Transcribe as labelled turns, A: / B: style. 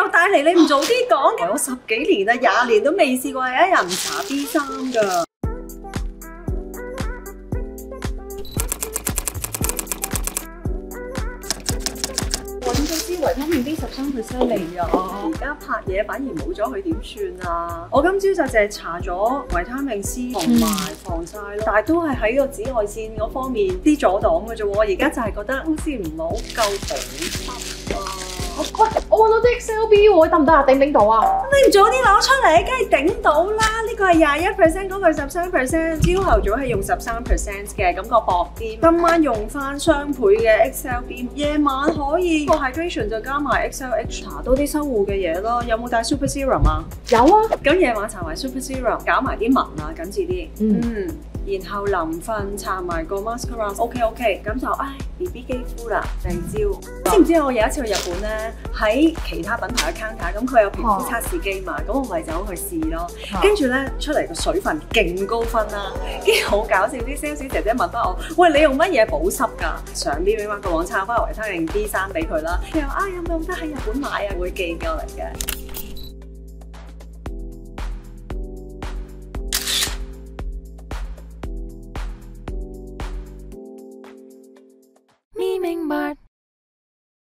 A: 又帶嚟，你唔早啲講？我10幾年啦，20年都未試過有一日唔搽 B3㗎。揾咗支維他命 B13% 嚟啊！而家拍嘢反而冇咗佢點算啊？我今朝就淨係搽咗維他命 C 同埋防曬咯，但係都係喺個紫外線嗰方面啲阻擋嘅啫喎。我而家就係覺得好似唔係好夠保濕啊！
B: 喂，我揾到啲 XLB 喎，得唔得啊？頂唔頂到啊？
A: 你唔早啲攞出嚟，梗係頂到啦！呢個係21%，嗰個13%。朝頭早係用13%嘅，咁個薄啲。今晚用翻雙倍嘅 XLB， 夜晚可以個 hydration 就加埋 XLH， 搽多啲修護嘅嘢咯。有冇帶 Super Serum 啊？
B: 有啊。
A: 咁夜晚搽埋 Super Serum， 搞埋啲紋啊，緊緻啲。然後臨瞓搽埋個 mascara，OK， 咁就BB 肌膚啦，第二朝。知唔知我有一次去日本咧，喺其他品牌嘅 counter， 咁佢有皮膚測試機嘛，咁我咪走去試咯。跟住咧出嚟個水分勁高分啦，跟住好搞笑，啲 sales 姐姐問翻我：喂，你用乜嘢保濕㗎？上 BB 個網抄翻維他命 B3俾佢啦。佢話有冇得喺日本買啊？會寄過嚟嘅。
B: 你明白。